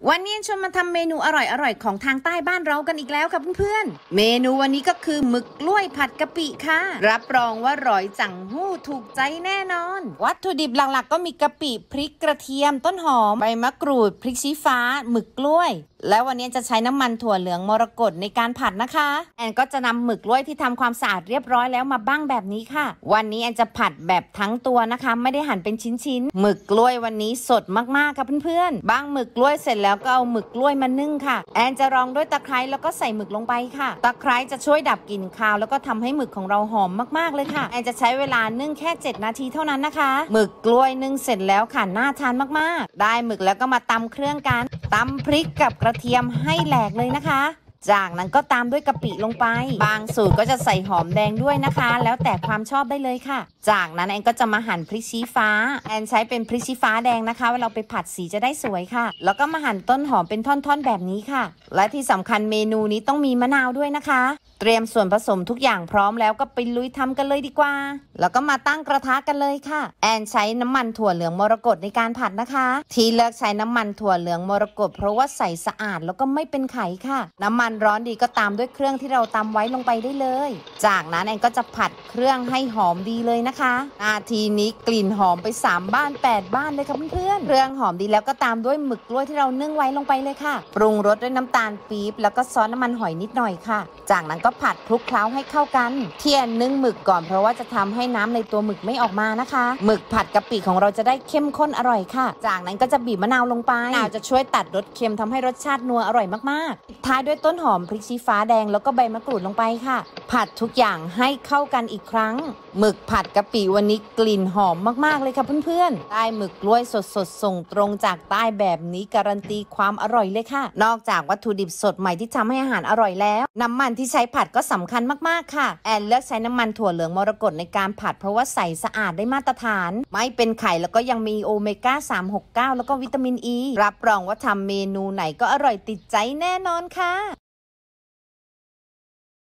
วันนี้ชวนมาทำเมนูอร่อยๆของทางใต้บ้านเรากันอีกแล้วค่ะเพื่อนๆเมนูวันนี้ก็คือหมึกกล้วยผัดกะปิค่ะรับรองว่าร่อยจังหู้ถูกใจแน่นอนวัตถุดิบหลักๆก็มีกะปิพริกกระเทียมต้นหอมใบมะกรูดพริกชี้ฟ้าหมึกกล้วยแล้ววันนี้จะใช้น้ำมันถั่วเหลืองมรกตในการผัดนะคะแอนก็จะนำหมึกกล้วยที่ทำความสะอาดเรียบร้อยแล้วมาบ้างแบบนี้ค่ะวันนี้แอนจะผัดแบบทั้งตัวนะคะไม่ได้หั่นเป็นชิ้นๆหมึกกล้วยวันนี้สดมากๆค่ะเพื่อนๆบ้างหมึกกล้วยเสร็จแล้วก็เอาหมึกกล้วยมานึ่งค่ะแอนจะรองด้วยตะไคร้แล้วก็ใส่หมึกลงไปค่ะตะไคร้จะช่วยดับกลิ่นคาวแล้วก็ทำให้หมึกของเราหอมมากๆเลยค่ะแอนจะใช้เวลานึ่งแค่7 นาทีเท่านั้นนะคะหมึกกล้วยนึ่งเสร็จแล้วค่ะน่าทานมากๆได้หมึกแล้วก็มาตำเครื่องกันตำพริกกับกระเทียมให้แหลกเลยนะคะจากนั้นก็ตามด้วยกะปิลงไปบางสูตรก็จะใส่หอมแดงด้วยนะคะแล้วแต่ความชอบได้เลยค่ะจากนั้นแอนก็จะมาหั่นพริกชี้ฟ้าแอนใช้เป็นพริกชี้ฟ้าแดงนะคะเวลาไปผัดสีจะได้สวยค่ะแล้วก็มาหั่นต้นหอมเป็นท่อนๆแบบนี้ค่ะและที่สำคัญเมนูนี้ต้องมีมะนาวด้วยนะคะเตรียมส่วนผสมทุกอย่างพร้อมแล้วก็ไปลุยทำกันเลยดีกว่าแล้วก็มาตั้งกระทะกันเลยค่ะแอนใช้น้ำมันถั่วเหลืองมรกตในการผัดนะคะที่เลือกใช้น้ำมันถั่วเหลืองมรกตเพราะว่าใสสะอาดแล้วก็ไม่เป็นไขค่ะน้ำมันร้อนดีก็ตามด้วยเครื่องที่เราตำไว้ลงไปได้เลยจากนั้นแอนก็จะผัดเครื่องให้หอมดีเลยนะคะนาทีนี้กลิ่นหอมไป3 บ้าน 8 บ้านเลยค่ะเพื่อนๆเครื่องหอมดีแล้วก็ตามด้วยหมึกกล้วยที่เรานึ่งไว้ลงไปเลยค่ะปรุงรสด้วยน้ำตาลปี๊บแล้วก็ซอสน้ำมันหอยนิดหน่อยค่ะจากนั้นก็ผัดคลุกเคล้าให้เข้ากันเที่ยนนึ่งหมึกก่อนเพราะว่าจะทำให้น้ำในตัวหมึกไม่ออกมานะคะหมึกผัดกะปิของเราจะได้เข้มข้นอร่อยค่ะจากนั้นก็จะบีบมะนาวลงไปมะนาวจะช่วยตัดรสเค็มทำให้รสชาตินัวอร่อยมากๆท้ายด้วยต้นหอมพริกชี้ฟ้าแดงแล้วก็ใบมะกรูดลงไปค่ะผัดทุกอย่างให้เข้ากันอีกครั้งหมึกผัดกะปิวันนี้กลิ่นหอมมากๆเลยค่ะเพื่อนๆได้หมึกกล้วยสดๆส่งตรงจากใต้แบบนี้การันตีความอร่อยเลยค่ะนอกจากวัตถุดิบสดใหม่ที่ทำให้อาหารอร่อยแล้วน้ำมันที่ใช้ผัดก็สำคัญมากๆค่ะแอนเลือกใช้น้ำมันถั่วเหลืองมรกตในการผัดเพราะว่าใสสะอาดได้มาตรฐานไม่เป็นไข่แล้วก็ยังมีโอเมก้า369แล้วก็วิตามินอีรับรองว่าทำเมนูไหนก็อร่อยติดใจแน่นอนค่ะ